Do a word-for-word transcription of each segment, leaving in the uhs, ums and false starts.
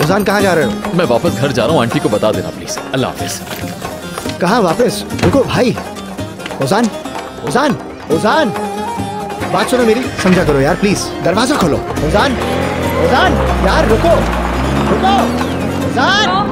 फौजान कहाँ जा रहे हो? मैं वापस घर जा रहा हूँ, आंटी को बता देना प्लीज। अल्लाह हाफिज। कहाँ वापस? रुको भाई। फौजान, फौजान, फौजान, बात सुनो मेरी, समझा करो यार प्लीज। दरवाजा खोलो। फौजान, फौजान, यार रुको, रुको, फौजान।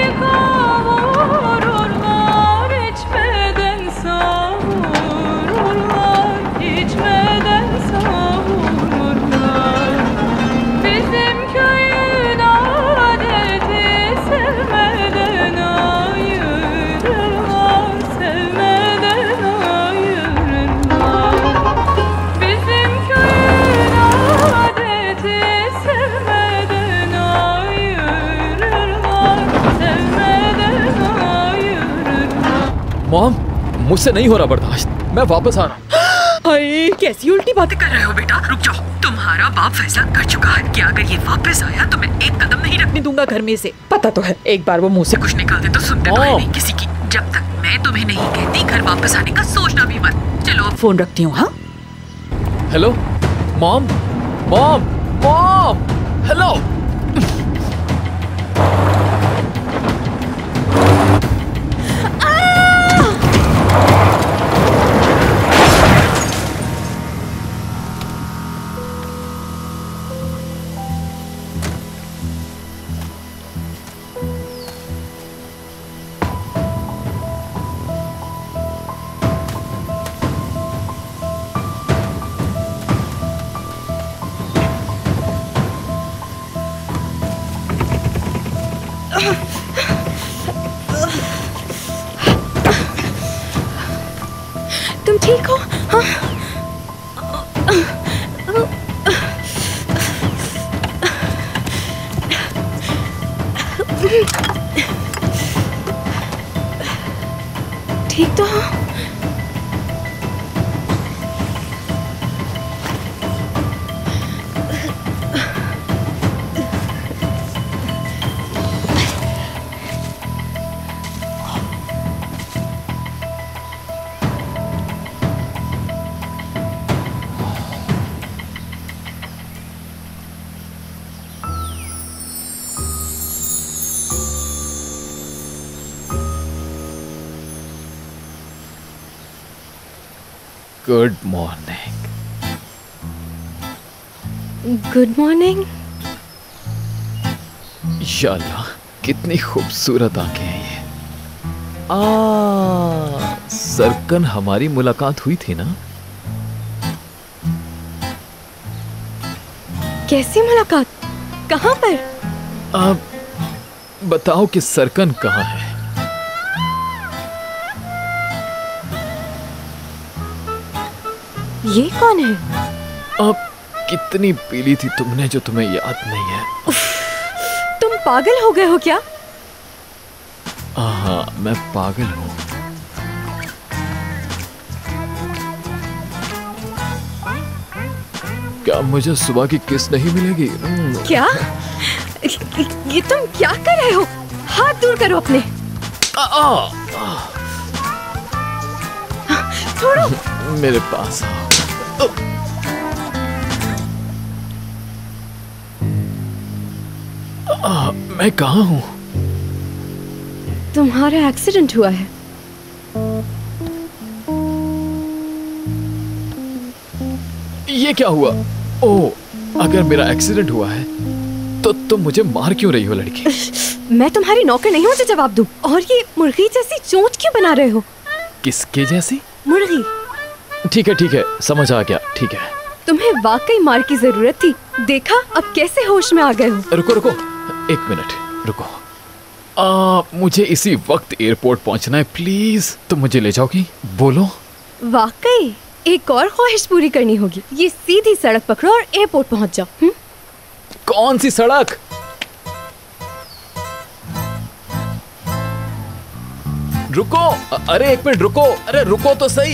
मॉम, मुझसे नहीं हो रहा बर्दाश्त, मैं वापस आ रहा हूँ। अरे कैसी उल्टी बातें कर रहे हो बेटा? रुक जाओ। तुम्हारा बाप फैसला कर चुका है कि अगर ये वापस आया तो मैं एक कदम नहीं रखने दूंगा घर में से। पता तो है, एक बार वो मुंह से कुछ निकाल दे तो सुनते तो है नहीं किसी की। जब तक मैं तुम्हें नहीं कहती घर वापस आने का सोचना भी मत। चलो अब फोन रखती हूँ। हाँ hello mom, mom, mom, hello. तुम ठीक हो? हाँ? ठीक तो हो? Good morning. Good morning. याल्लाह, कितनी खूबसूरत आंखें हैं ये। आ, सरकन हमारी मुलाकात हुई थी ना? कैसी मुलाकात? कहाँ पर? अब बताओ कि सरकन कहाँ है? ये कौन है? अब कितनी पीली थी तुमने जो तुम्हें याद नहीं है? उफ, तुम पागल हो गए हो क्या? हाँ, मैं पागल हूँ। क्या मुझे सुबह की किस नहीं मिलेगी? क्या? ये तुम क्या कर रहे हो? हाथ दूर करो अपने। आ, आ, आ, छोड़ो। मेरे पास आओ। आ, मैं कहाँ हूँ? तुम्हारा एक्सीडेंट हुआ है। ये क्या हुआ? ओह, अगर मेरा एक्सीडेंट हुआ है तो तुम मुझे मार क्यों रही हो लड़की? मैं तुम्हारी नौकर नहीं हूँ जो जवाब दूँ। और ये मुर्गी जैसी चोंच क्यों बना रहे हो? किसके जैसी? मुर्गी। ठीक है ठीक है, समझ आ गया। ठीक है, तुम्हें वाकई मार की जरूरत थी। देखा अब कैसे होश में आ गए हो। रुको रुको, एक मिनट रुको। आ, मुझे इसी वक्त एयरपोर्ट पहुंचना है, प्लीज तुम मुझे ले जाओगी? बोलो। वाकई एक और ख्वाहिश पूरी करनी होगी। ये सीधी सड़क पकड़ो और एयरपोर्ट पहुंच जाओ। हुँ? कौन सी सड़क? रुको, अरे एक मिनट रुको, अरे रुको तो सही।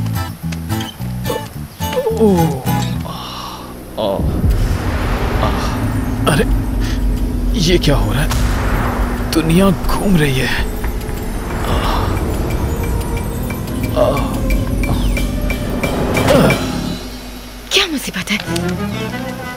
ओह, आ, आ, अरे ये क्या हो रहा है? दुनिया घूम रही है। आ, आ, आ, क्या मुसीबत है?